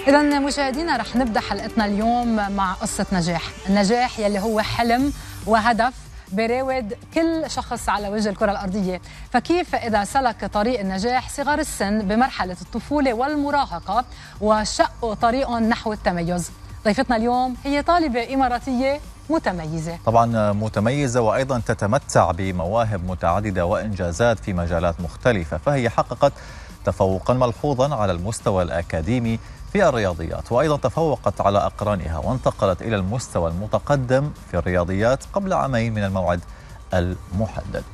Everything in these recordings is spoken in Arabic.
إذا مشاهدينا رح نبدأ حلقتنا اليوم مع قصة نجاح، النجاح يلي هو حلم وهدف بيراود كل شخص على وجه الكرة الأرضية. فكيف إذا سلك طريق النجاح صغار السن بمرحلة الطفولة والمراهقة وشقوا طريقهم نحو التميز؟ ضيفتنا اليوم هي طالبة إماراتية متميزة، طبعا متميزة وأيضا تتمتع بمواهب متعددة وإنجازات في مجالات مختلفة، فهي حققت تفوقا ملحوظا على المستوى الأكاديمي في الرياضيات، وأيضا تفوقت على أقرانها وانتقلت إلى المستوى المتقدم في الرياضيات قبل عامين من الموعد المحدد.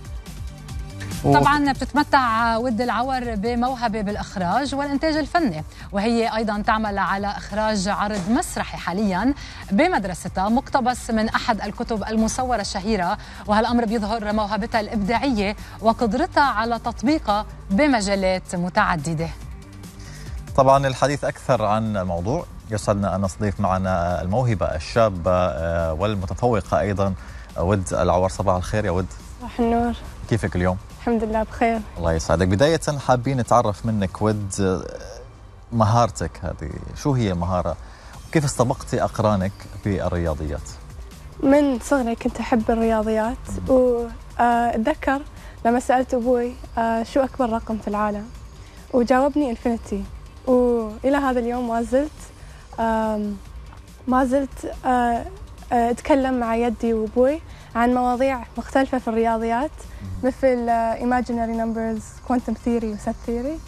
طبعا بتتمتع ود العور بموهبة بالإخراج والإنتاج الفني، وهي أيضا تعمل على إخراج عرض مسرحي حاليا بمدرستها مقتبس من أحد الكتب المصورة الشهيرة، وهالأمر بيظهر موهبتها الإبداعية وقدرتها على تطبيقها بمجالات متعددة. طبعا الحديث أكثر عن الموضوع يسعدنا أن نستضيف معنا الموهبة الشابة والمتفوقة أيضا ود العور. صباح الخير يا ود. صباح النور. كيفك اليوم؟ الحمد لله بخير. الله يسعدك. بداية حابين نتعرف منك ود مهارتك هذه، شو هي المهارة وكيف استبقتي أقرانك بالرياضيات؟ من صغري كنت أحب الرياضيات، وأتذكر لما سألت أبوي شو أكبر رقم في العالم وجاوبني انفينيتي، وإلى هذا اليوم ما زلت أتكلم مع يدي وأبوي عن مواضيع مختلفة في الرياضيات مثل imaginary numbers, quantum theory و set theory.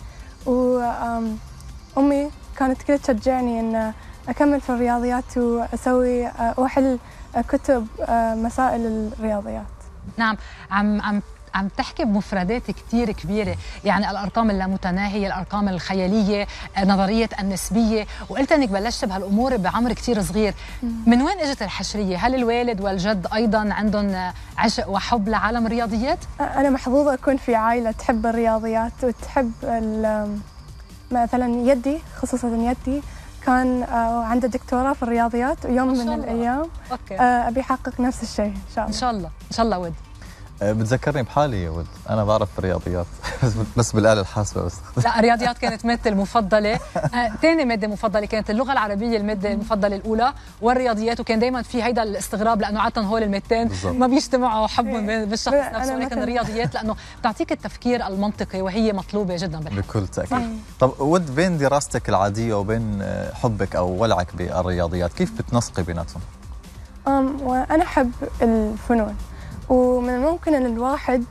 وأمي كانت كده تشجعني أن أكمل في الرياضيات وأحل كتب مسائل الرياضيات. نعم، عم تحكي بمفردات كتير كبيرة، يعني الأرقام اللامتناهية، الأرقام الخيالية، نظرية النسبية، وقلت أنك بلشت بهالأمور بعمر كتير صغير. من وين إجت الحشرية؟ هل الوالد والجد أيضا عندهم عشق وحب لعالم الرياضيات؟ أنا محظوظة أكون في عائلة تحب الرياضيات وتحب مثلا يدي، خصوصا يدي كان عنده دكتوراه في الرياضيات، ويوم من الأيام أبي أحقق نفس الشيء إن شاء الله. إن شاء الله إن شاء الله. ود بتذكرني بحالي يا ود، أنا بعرف الرياضيات بس بالآلة الحاسبة بس. لا، الرياضيات كانت مادتي المفضلة. ثاني مادة مفضلة كانت اللغة العربية، المادة المفضلة الأولى، والرياضيات. وكان دائما في هيدا الاستغراب لأنه عادة هول المادتين ما بيجتمعوا حبهم بالشخص نفسه، ولكن الرياضيات لأنه بتعطيك التفكير المنطقي وهي مطلوبة جدا بالحياة. بكل تأكيد. طب ود، بين دراستك العادية وبين حبك أو ولعك بالرياضيات كيف بتنسقي بيناتهم؟ وأنا أحب الفنون، ومن الممكن أن الواحد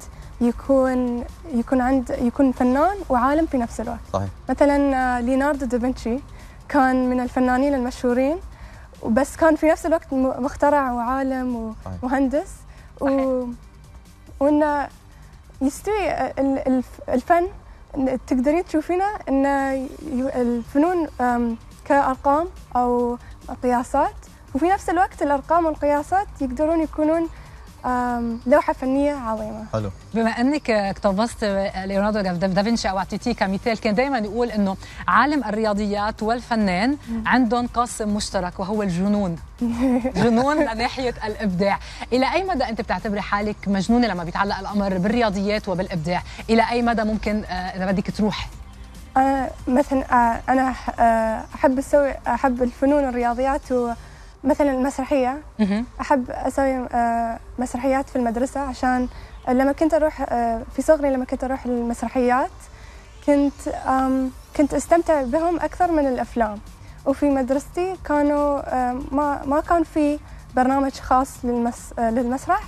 يكون فنان وعالم في نفس الوقت. صحيح. مثلا ليوناردو دافنشي كان من الفنانين المشهورين، بس كان في نفس الوقت مخترع وعالم ومهندس، وإنه يستوي الفن. تقدرين تشوفينه أن الفنون كأرقام أو قياسات، وفي نفس الوقت الأرقام والقياسات يقدرون يكونون لوحة فنية عظيمة. حلو. بما أنك اقتبست ليوناردو دافنشي أو اعطيتيه كمثال، كان دائما يقول أنه عالم الرياضيات والفنان عندهم قاسم مشترك وهو الجنون. جنون من ناحية الإبداع. إلى أي مدى أنت بتعتبري حالك مجنونة لما بيتعلق الأمر بالرياضيات وبالإبداع؟ إلى أي مدى ممكن إذا بدك تروح؟ مثلا أنا أحب الفنون والرياضيات، مثلا المسرحية. أحب أسوي مسرحيات في المدرسة، عشان لما كنت أروح في صغري لما كنت أروح المسرحيات كنت أستمتع بهم أكثر من الأفلام. وفي مدرستي كانوا ما كان في برنامج خاص للمسرح،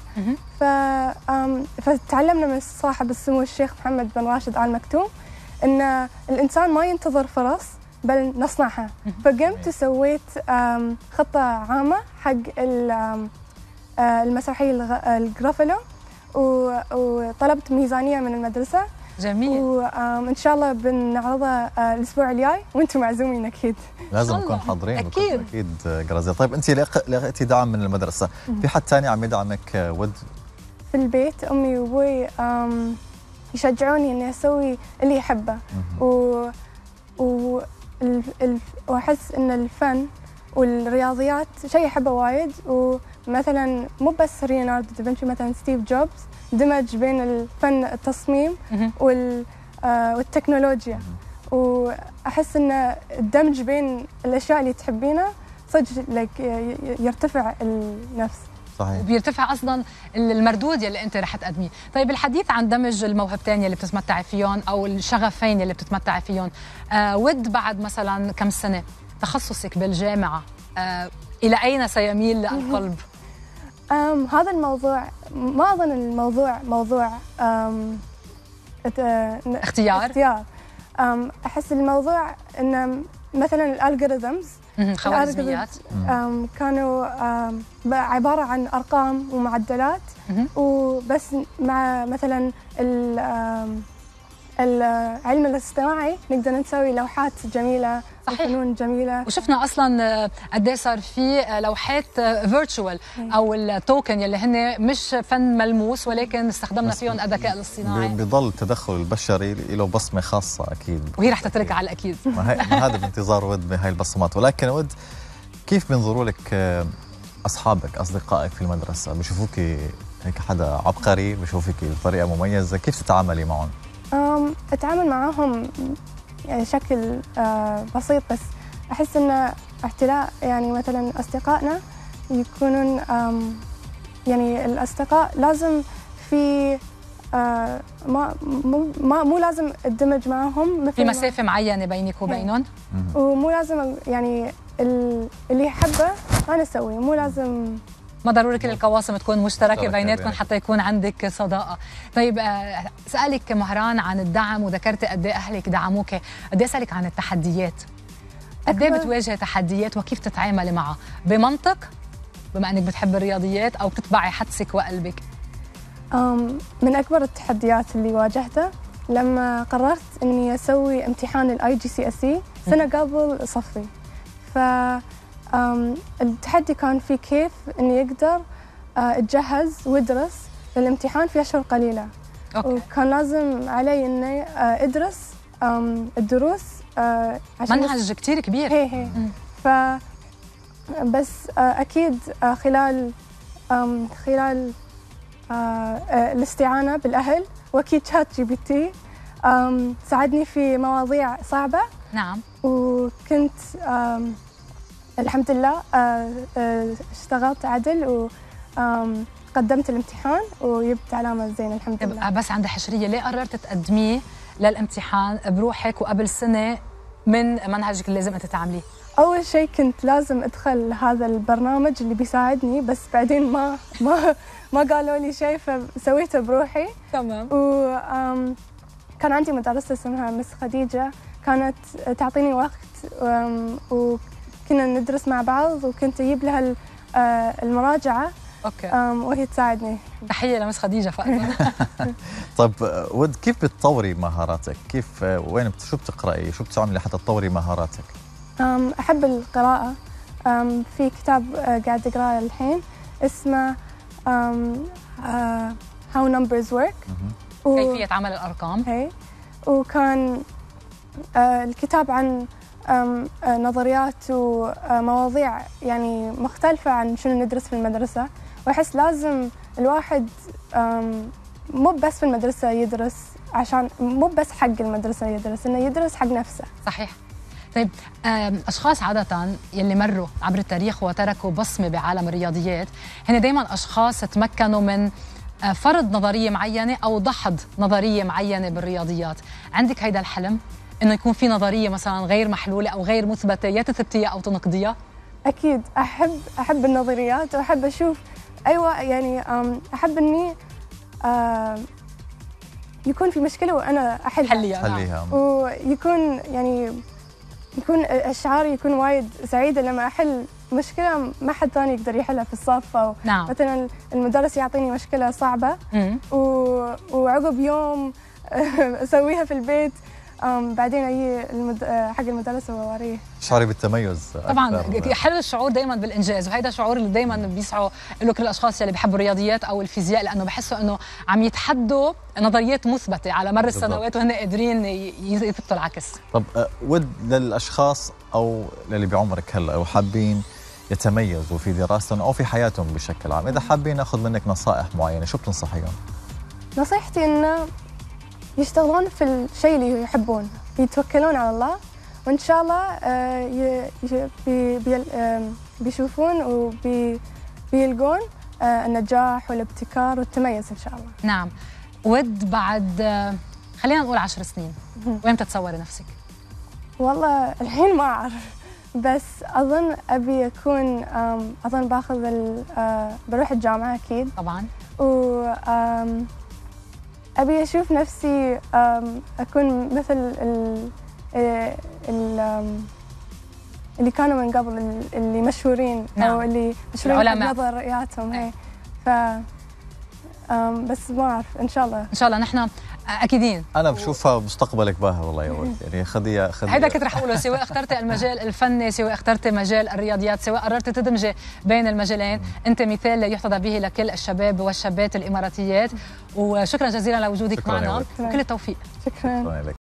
فتعلمنا من صاحب السمو الشيخ محمد بن راشد آل مكتوم أن الإنسان ما ينتظر فرص بل نصنعها. فقمت وسويت خطة عامة حق المسرحية الجرافلو، وطلبت ميزانية من المدرسة. جميل. وإن شاء الله بنعرضها الأسبوع الجاي، وأنتم معزومين أكيد. لازم نكون حاضرين. أكيد غرازية. طيب أنت لقيتي دعم من المدرسة، في حد ثاني عم يدعمك ود؟ في البيت أمي وأبوي يشجعوني إني أسوي اللي أحبه، وأحس إن الفن والرياضيات شيء أحبه وايد. ومثلا مو بس ليوناردو دافنشي، مثلا ستيف جوبز دمج بين الفن التصميم والتكنولوجيا، وأحس إن الدمج بين الأشياء اللي تحبينها صدق يرتفع النفس. صحيح. وبيرتفع اصلا المردود يلي انت رح تقدميه. طيب الحديث عن دمج الموهبتين يلي بتتمتعي فيهم او الشغفين يلي بتتمتعي فيهم، ود بعد مثلا كم سنه تخصصك بالجامعه الى اين سيميل القلب؟ هذا الموضوع ما اظن الموضوع موضوع اختيار. احس الموضوع ان مثلا الالجوريثمز خوارزميات كانوا عبارة عن أرقام ومعدلات وبس، مع مثلا العلم الاصطناعي نقدر نسوي لوحات جميلة وفنون جميلة. وشفنا أصلا قد صار في لوحات فيرتشوال أو التوكن يلي هن مش فن ملموس ولكن استخدمنا فيهم الذكاء الاصطناعي. بيضل التدخل البشري له بصمة خاصة أكيد، وهي رح تتركها على الأكيد. ما هذا بانتظار ود بهاي البصمات. ولكن ود، كيف بينظروا لك أصحابك أصدقائك في المدرسة؟ بيشوفوك هيك حدا عبقري، بيشوفوك بطريقة مميزة، كيف تتعاملي معهم؟ أتعامل معهم يعني شكل بسيط، بس أحس إن احتلاء يعني مثلا أصدقائنا يكونون يعني الأصدقاء لازم في مو لازم الدمج معهم مثل في مسافة معينة بينك وبينهم، ومو لازم يعني اللي يحبه أنا أسويه، مو لازم ما ضروري كل القواسم تكون مشتركة بيناتكم حتى يكون عندك صداقة. طيب سألك مهران عن الدعم وذكرتي قد ايه أهلك دعموك، قد ايه أسألك عن التحديات؟ قد ايه بتواجهي تحديات وكيف تتعاملي معها بمنطق بما أنك بتحب الرياضيات أو بتتبعي حدسك وقلبك؟ من أكبر التحديات اللي واجهتها لما قررت إني أسوي امتحان IGCSE سنة قبل صفي، التحدي كان في كيف إني أقدر أتجهز وأدرس للامتحان في أشهر قليلة. وكان لازم علي إني أدرس الدروس عشان منهج كتير كبير. هي بس أكيد خلال الاستعانة بالأهل وأكيد ChatGPT ساعدني في مواضيع صعبة. نعم. وكنت الحمد لله اشتغلت عدل وقدمت الامتحان وجبت علامة زينة الحمد لله. بس عندي حشرية، ليه قررت تقدميه للامتحان بروحك وقبل سنة من منهجك اللي لازم أنت تعمليه؟ أول شيء كنت لازم أدخل هذا البرنامج اللي بيساعدني، بس بعدين ما قالوا لي شيء فسويته بروحي. تمام. كان عندي مدرسة اسمها مس خديجة، كانت تعطيني وقت وكنا ندرس مع بعض وكنت أجيب لها المراجعة. اوكي. وهي تساعدني. تحية لمس خديجة فأنا. طيب ود، كيف بتطوري مهاراتك؟ كيف شو بتقرأي؟ شو بتعملي حتى تطوري مهاراتك؟ أحب القراءة. في كتاب قاعد أقرأه الحين اسمه How Numbers Work. كيفية عمل الأرقام. هي. وكان الكتاب عن نظريات ومواضيع يعني مختلفة عن شنو ندرس في المدرسة، وأحس لازم الواحد مو بس في المدرسة يدرس، عشان مو بس حق المدرسة يدرس، إنه يدرس حق نفسه. صحيح. طيب أشخاص عادة يلي مروا عبر التاريخ وتركوا بصمة بعالم الرياضيات هن دايما أشخاص تمكنوا من فرض نظرية معينة أو دحض نظرية معينة بالرياضيات. عندك هيدا الحلم إنه يكون في نظرية مثلا غير محلولة أو غير مثبتة، يا تثبتيها أو تنقضيها؟ أكيد أحب النظريات وأحب أشوف. أيوة يعني أحب إني يكون في مشكلة وأنا أحلها. ويكون يعني يكون الشعار يكون وايد سعيدة لما أحل مشكلة ما حد ثاني يقدر يحلها في الصف، أو نعم. مثلا المدرس يعطيني مشكلة صعبة وعقب يوم أسويها في البيت، بعدين أجي حق المدرس وأوريه. شعوري بالتميز طبعا. حلو الشعور دايما بالإنجاز، وهذا شعور اللي دايما بيسعوا له كل الأشخاص اللي بيحبوا الرياضيات أو الفيزياء، لأنه بحسوا إنه عم يتحدوا نظريات مثبتة على مر السنوات وهن قادرين يثبتوا العكس. طب ود للأشخاص أو للي بعمرك هلا وحابين يتميزوا في دراستهم أو في حياتهم بشكل عام، إذا حابين ناخذ منك نصائح معينة شو بتنصحيهم؟ نصيحتي إنه يشتغلون في الشيء اللي يحبون، يتوكلون على الله، وإن شاء الله بيشوفون وبيلقون النجاح والابتكار والتميز إن شاء الله. نعم. بعد خلينا نقول 10 سنين وين بتتصوري نفسك؟ والله الحين ما أعرف، بس أظن أبي أكون أظن بروح الجامعة أكيد طبعا، و أبي أشوف نفسي أكون مثل اللي كانوا من قبل، اللي مشهورين. نعم. أو اللي مشهورين العلماء بنظرياتهم. هي بس ما أعرف، إن شاء الله إن شاء الله نحن أكيدين. أنا بشوفها مستقبلك باهر والله يا ولد، يعني خذي هيدا كنت رح أقوله، سواء اخترتي المجال الفني، سواء اخترتي مجال الرياضيات، سواء قررت تدمجي بين المجالين، أنت مثال يحتذى به لكل الشباب والشابات الإماراتيات. وشكرا جزيلا لوجودك معنا، وكل التوفيق. شكرا.